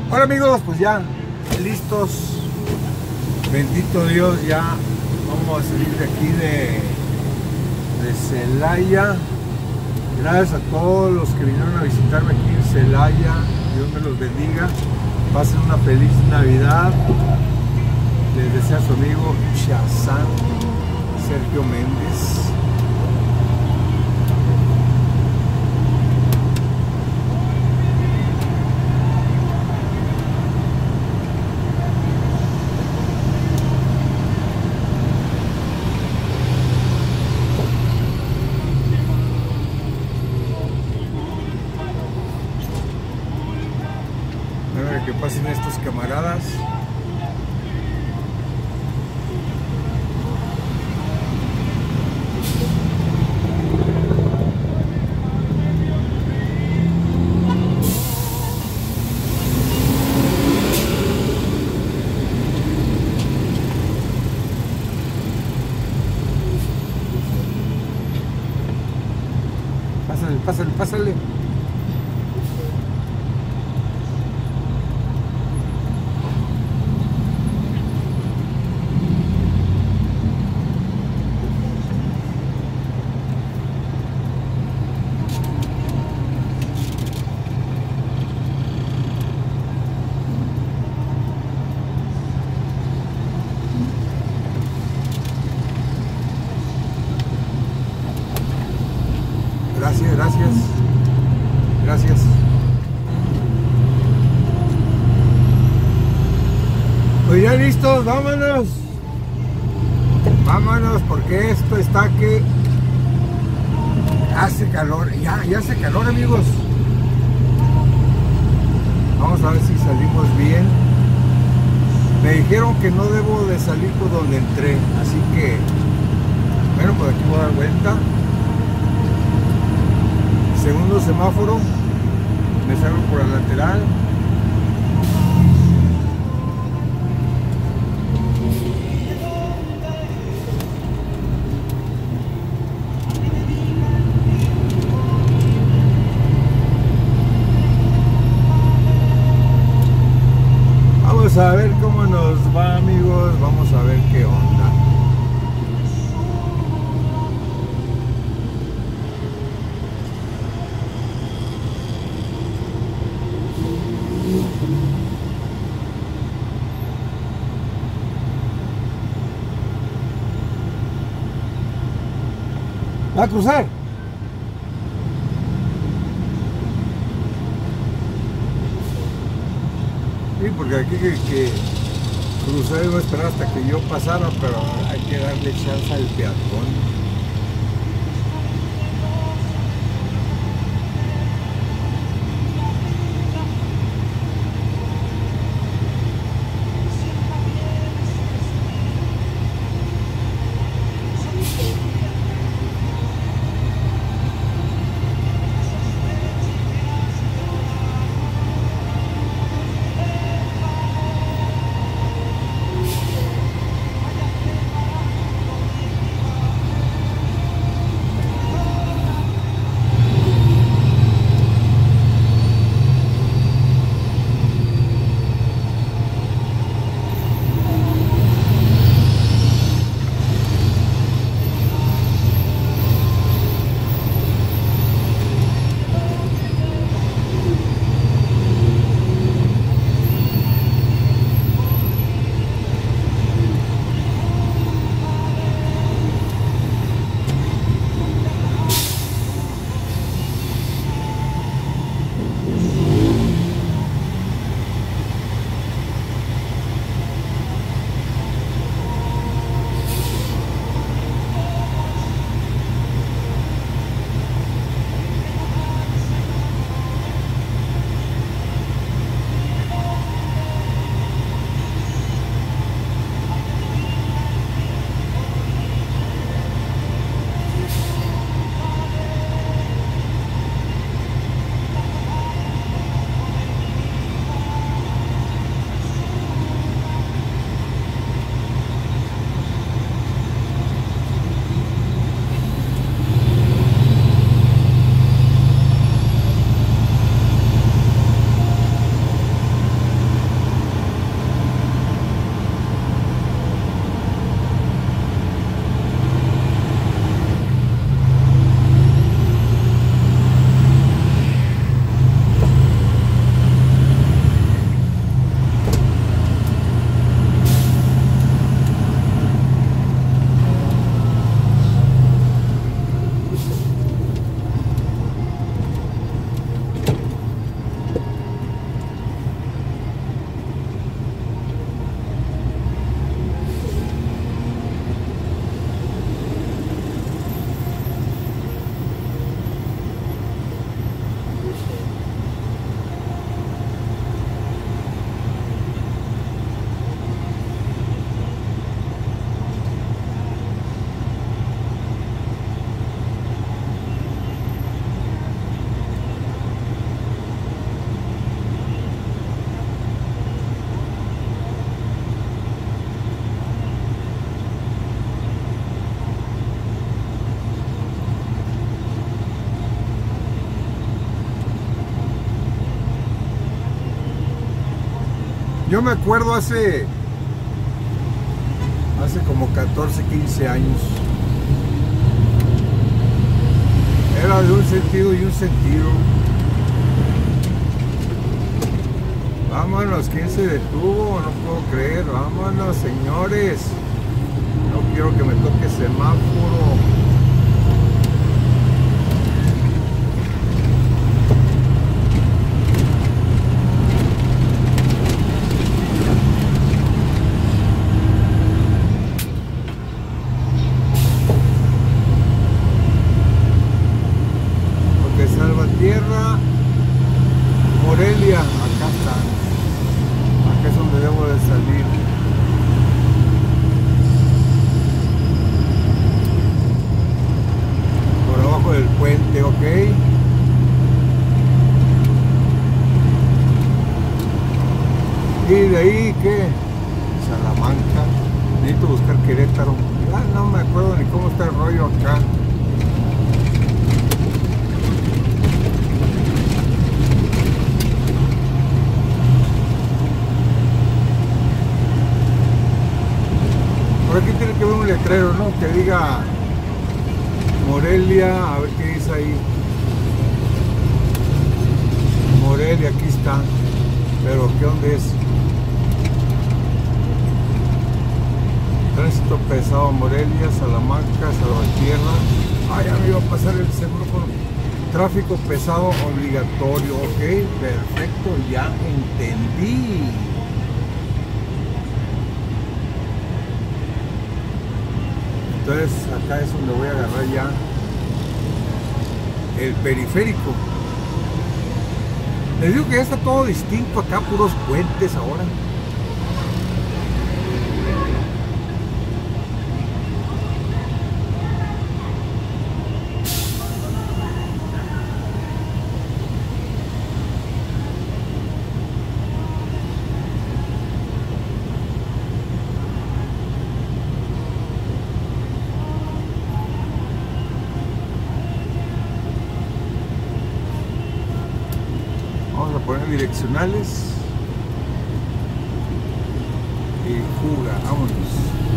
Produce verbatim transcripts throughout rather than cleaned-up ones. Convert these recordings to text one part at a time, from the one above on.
Hola amigos, pues ya listos, bendito Dios, ya vamos a salir de aquí de, de Celaya. Gracias a todos los que vinieron a visitarme aquí en Celaya, Dios me los bendiga, pasen una feliz Navidad. Les desea su amigo Shazam Sergio Méndez. Que pasen estos camaradas. Pásale, pásale, pásale. Gracias, gracias, gracias. Pues ya listos, vámonos. Vámonos porque esto está que hace calor, ya, ya hace calor amigos. Vamos a ver si salimos bien. Me dijeron que no debo de salir por donde entré, así que, bueno, pues aquí voy a dar vuelta. Segundo semáforo, me salgo por el lateral. Vamos a ver cómo nos va amigos, vamos a ver qué onda. ¿Va a cruzar? Sí, porque aquí que, que cruzar iba a esperar hasta que yo pasara, pero hay que darle chance al peatón. Yo me acuerdo hace hace como catorce, quince años. Era de un sentido y un sentido. Vámonos, ¿quién se detuvo? No puedo creer. Vámonos, señores. No quiero que me toque semáforo. Porque Salvatierra, Morelia, acá está. Acá es donde debo de salir. Por abajo del puente, ok. Y de ahí, ¿qué? Salamanca. Necesito buscar Querétaro. Ah, no me acuerdo ni cómo está el rollo acá. Por aquí tiene que haber un letrero, ¿no? Que diga Morelia, a ver qué dice ahí. Morelia, aquí está. Pero ¿qué dónde es? Tránsito pesado, Morelia, Salamanca, Salvatierra. Ah, ya me iba a pasar el semáforo. Tráfico pesado obligatorio, ok, perfecto, ya entendí. Entonces acá es donde voy a agarrar ya el periférico. Les digo que ya está todo distinto acá, puros puentes ahora. Vamos a poner direccionales y fuga, vámonos.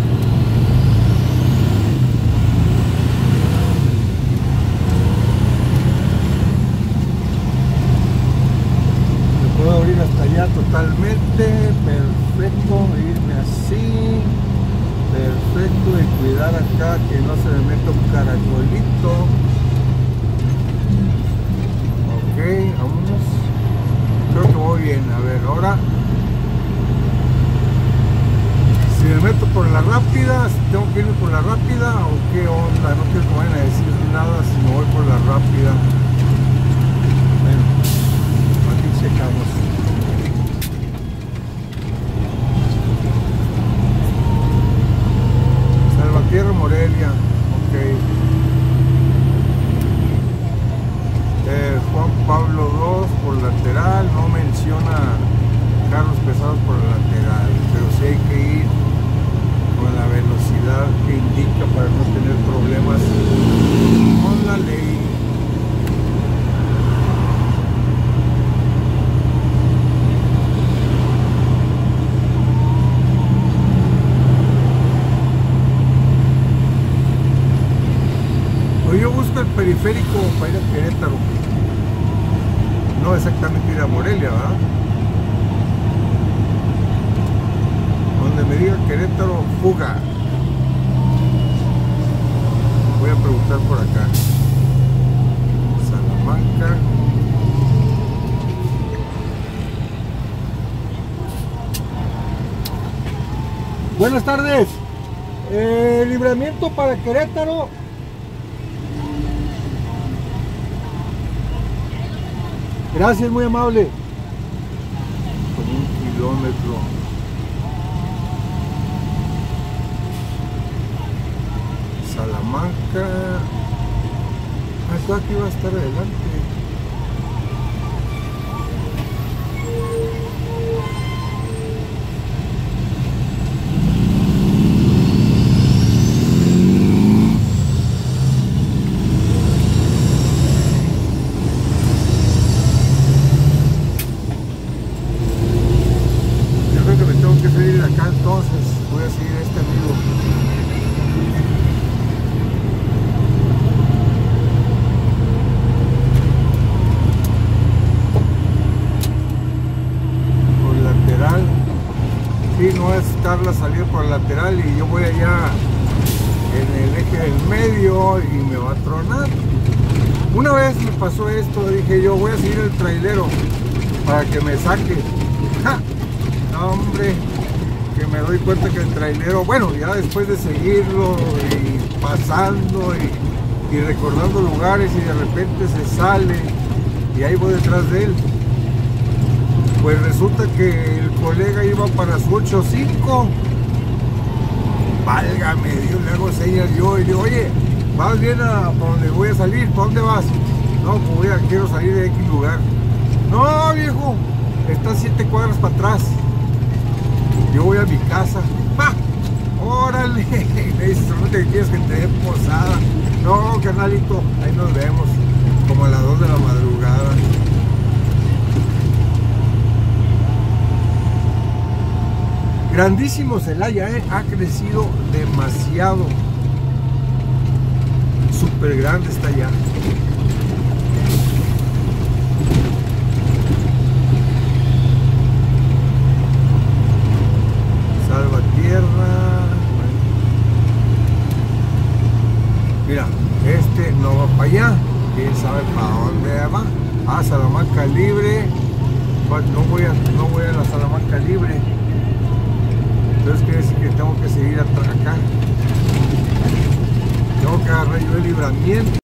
Me puedo abrir hasta allá totalmente, perfecto, irme así, perfecto, y cuidar acá que no se me meta un caracolito. Ok, vámonos. Creo que voy bien. A ver, ahora si me meto por la rápida, si tengo que irme por la rápida o qué onda, no quiero que me vayan a decir nada si me voy por la rápida. Bueno, aquí checamos. Salvatierra, Morelia, ok. Eh, Juan Pablo dos por lateral, no menciona carros pesados por la lateral, pero sí hay que ir con la velocidad que indica para no tener problemas con la ley. Pues yo busco el periférico para ir a Querétaro. No exactamente ir a Morelia, ¿verdad? Donde me diga Querétaro, fuga. Voy a preguntar por acá. Salamanca. Buenas tardes. Eh, libramiento para Querétaro. Gracias, muy amable. Con un kilómetro. Salamanca. Ah, esto aquí va a estar adelante. que salir de acá, entonces voy a seguir a este amigo. Por el lateral. Sí, no es estar la salida por el lateral y yo voy allá en el eje del medio y me va a tronar. Una vez me pasó esto, dije yo voy a seguir el trailero para que me saque. ¡Ja! No, hombre, que me doy cuenta que el trailero, bueno, ya después de seguirlo y pasando y, y recordando lugares y de repente se sale y ahí voy detrás de él. Pues resulta que el colega iba para su ocho cinco. Válgame Dios, le hago señas yo y digo, oye, ¿vas bien a para donde voy a salir? ¿Para dónde vas? No, pues voy a, quiero salir de X lugar. No, viejo, está siete cuadras para atrás. Yo voy a mi casa. ¡Ja! ¡Órale! Me dice, solamente que quieres que te dé posada. No, carnalito, ahí nos vemos. Como a las dos de la madrugada. Grandísimo Celaya, ¿eh? Ha crecido demasiado. Súper grande está ya. Salvatierra. Mira, este no va para allá. ¿Quién sabe para dónde va? Ah, Salamanca Libre. No voy a, no voy a la Salamanca Libre. Entonces quiere decir que tengo que seguir acá. Tengo que agarrar yo el libramiento.